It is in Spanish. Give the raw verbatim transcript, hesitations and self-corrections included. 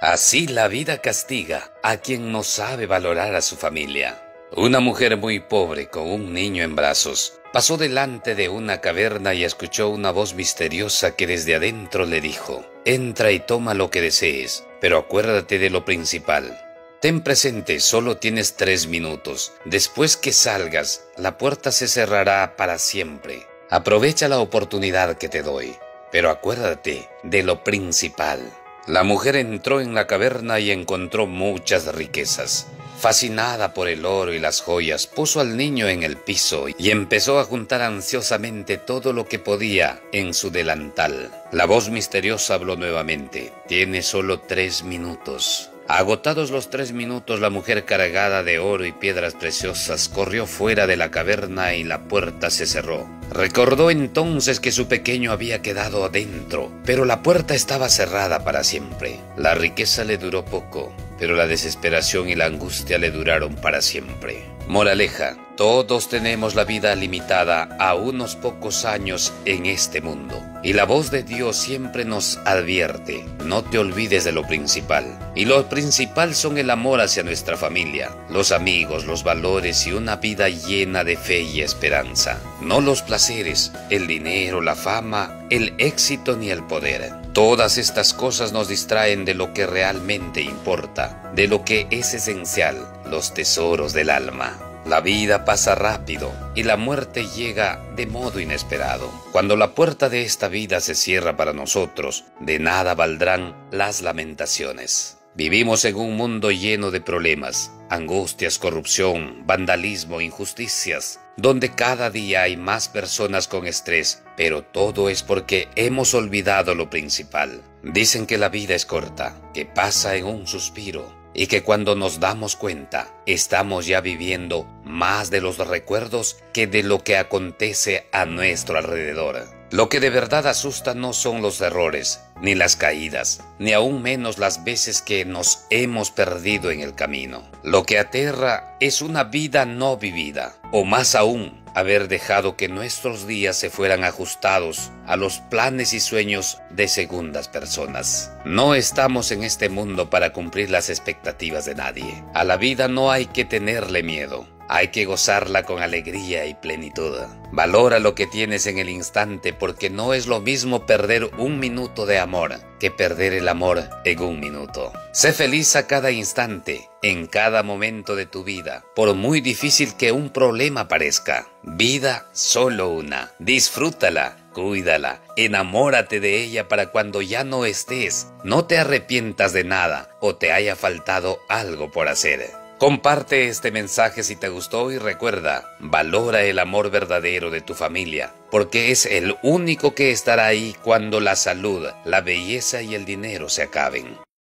Así la vida castiga a quien no sabe valorar a su familia. Una mujer muy pobre con un niño en brazos pasó delante de una caverna y escuchó una voz misteriosa que desde adentro le dijo: entra y toma lo que desees, pero acuérdate de lo principal. Ten presente, solo tienes tres minutos. Después que salgas, la puerta se cerrará para siempre. Aprovecha la oportunidad que te doy, pero acuérdate de lo principal. La mujer entró en la caverna y encontró muchas riquezas. Fascinada por el oro y las joyas, puso al niño en el piso y empezó a juntar ansiosamente todo lo que podía en su delantal. La voz misteriosa habló nuevamente: «Tiene solo tres minutos». Agotados los tres minutos, la mujer, cargada de oro y piedras preciosas, corrió fuera de la caverna y la puerta se cerró. Recordó entonces que su pequeño había quedado adentro, pero la puerta estaba cerrada para siempre. La riqueza le duró poco, pero la desesperación y la angustia le duraron para siempre. Moraleja: todos tenemos la vida limitada a unos pocos años en este mundo. Y la voz de Dios siempre nos advierte: no te olvides de lo principal. Y lo principal son el amor hacia nuestra familia, los amigos, los valores y una vida llena de fe y esperanza. No los placeres, el dinero, la fama, el éxito ni el poder. Todas estas cosas nos distraen de lo que realmente importa, de lo que es esencial, los tesoros del alma. La vida pasa rápido y la muerte llega de modo inesperado. Cuando la puerta de esta vida se cierra para nosotros, de nada valdrán las lamentaciones. Vivimos en un mundo lleno de problemas, angustias, corrupción, vandalismo, injusticias, donde cada día hay más personas con estrés, pero todo es porque hemos olvidado lo principal. Dicen que la vida es corta, que pasa en un suspiro, y que cuando nos damos cuenta, estamos ya viviendo más de los recuerdos que de lo que acontece a nuestro alrededor. Lo que de verdad asusta no son los errores, ni las caídas, ni aún menos las veces que nos hemos perdido en el camino. Lo que aterra es una vida no vivida, o más aún, haber dejado que nuestros días se fueran ajustados a los planes y sueños de segundas personas. No estamos en este mundo para cumplir las expectativas de nadie. A la vida no hay que tenerle miedo. Hay que gozarla con alegría y plenitud. Valora lo que tienes en el instante, porque no es lo mismo perder un minuto de amor que perder el amor en un minuto. Sé feliz a cada instante, en cada momento de tu vida, por muy difícil que un problema parezca. Vida solo una. Disfrútala, cuídala, enamórate de ella para cuando ya no estés, no te arrepientas de nada o te haya faltado algo por hacer. Comparte este mensaje si te gustó y recuerda, valora el amor verdadero de tu familia, porque es el único que estará ahí cuando la salud, la belleza y el dinero se acaben.